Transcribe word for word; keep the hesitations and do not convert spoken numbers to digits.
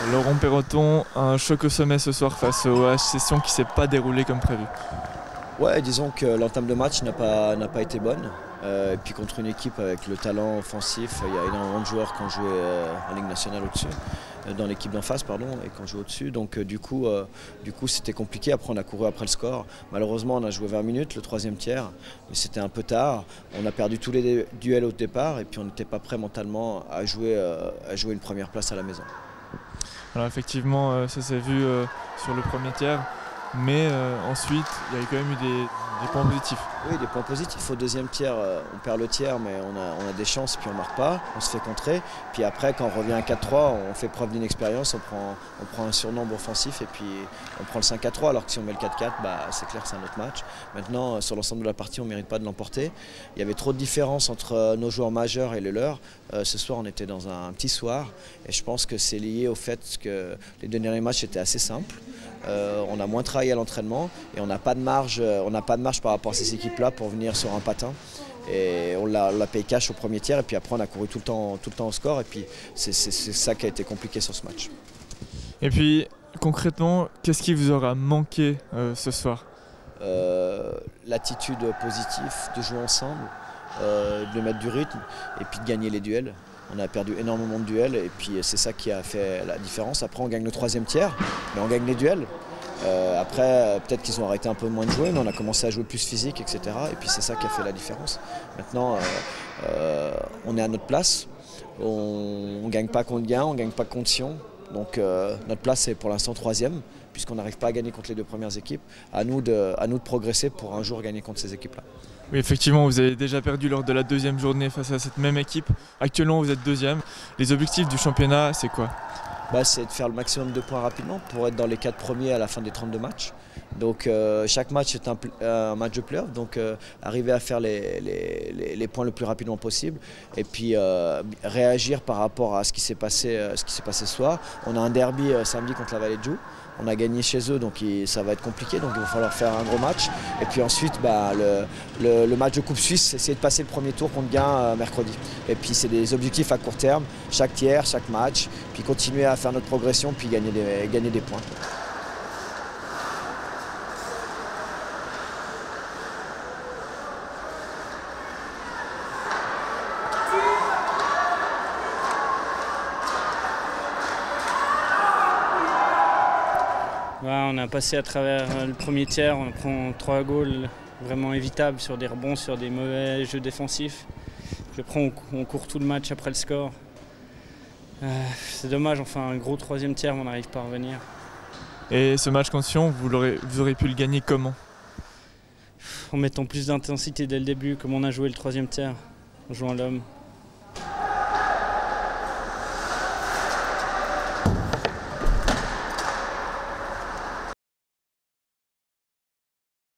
Laurent Perroton, un choc au sommet ce soir face au H Session qui ne s'est pas déroulé comme prévu. Ouais, disons que l'entame de match n'a pas, n'a pas été bonne. Euh, et puis contre une équipe avec le talent offensif, il y a énormément de joueurs qui ont joué euh, en Ligue nationale au-dessus, euh, dans l'équipe d'en face, pardon, et qui ont joué au-dessus. Donc euh, du coup, euh, du coup, c'était compliqué. Après, on a couru après le score. Malheureusement, on a joué vingt minutes, le troisième tiers, mais c'était un peu tard. On a perdu tous les duels au départ, et puis on n'était pas prêt mentalement à jouer, euh, à jouer une première place à la maison. Alors effectivement, euh, ça s'est vu euh, sur le premier tiers, mais euh, ensuite, il y a eu quand même eu des, des points positifs. Oui, des points positifs. Au deuxième tiers, euh, on perd le tiers, mais on a, on a des chances, puis on ne marque pas, on se fait contrer. Puis après, quand on revient à quatre trois, on fait preuve d'inexpérience, on prend, on prend un surnombre offensif et puis on prend le cinq à trois, alors que si on met le quatre quatre, bah, c'est clair que c'est un autre match. Maintenant, sur l'ensemble de la partie, on ne mérite pas de l'emporter. Il y avait trop de différence entre nos joueurs majeurs et les leurs. Euh, ce soir, on était dans un, un petit soir, et je pense que c'est lié au fait que les deux derniers matchs étaient assez simples. Euh, on a moins travaillé à l'entraînement et on n'a pas de marge, on n'a pas de marge par rapport à ces équipes-là pour venir sur un patin. Et on l'a payé cash au premier tiers et puis après on a couru tout le temps, tout le temps au score et puis c'est ça qui a été compliqué sur ce match. Et puis concrètement, qu'est-ce qui vous aura manqué euh, ce soir? euh, L'attitude positive de jouer ensemble, euh, de mettre du rythme et puis de gagner les duels. On a perdu énormément de duels et puis c'est ça qui a fait la différence. Après on gagne le troisième tiers, mais on gagne les duels. Euh, après peut-être qu'ils ont arrêté un peu moins de jouer, mais on a commencé à jouer plus physique, et cetera. Et puis c'est ça qui a fait la différence. Maintenant euh, euh, on est à notre place, on ne gagne pas contre Gain, on ne gagne pas contre Sion. Donc euh, notre place est pour l'instant troisième, puisqu'on n'arrive pas à gagner contre les deux premières équipes. À nous de, à nous de progresser pour un jour gagner contre ces équipes-là. Oui, effectivement, vous avez déjà perdu lors de la deuxième journée face à cette même équipe. Actuellement, vous êtes deuxième. Les objectifs du championnat, c'est quoi? Bah, c'est de faire le maximum de points rapidement pour être dans les quatre premiers à la fin des trente-deux matchs. Donc euh, chaque match est un, un match de play-off, donc euh, arriver à faire les, les, les, les points le plus rapidement possible et puis euh, réagir par rapport à ce qui s'est passé, euh, ce qui s'est passé ce soir. On a un derby euh, samedi contre la Vallée de Joux. On a gagné chez eux, donc il, ça va être compliqué, donc il va falloir faire un gros match. Et puis ensuite, bah, le, le, le match de Coupe Suisse, c'est essayer de passer le premier tour contre Gain euh, mercredi. Et puis c'est des objectifs à court terme, chaque tiers, chaque match, puis continuer à faire notre progression, puis gagner des, gagner des points. Ouais, on a passé à travers le premier tiers, on prend trois goals vraiment évitables sur des rebonds, sur des mauvais jeux défensifs. Puis après on, on court tout le match après le score. Euh, c'est dommage, enfin un gros troisième tiers, on n'arrive pas à revenir. Et ce match contre Sion, vous, vous aurez pu le gagner comment? En mettant plus d'intensité dès le début, comme on a joué le troisième tiers, en jouant l'homme.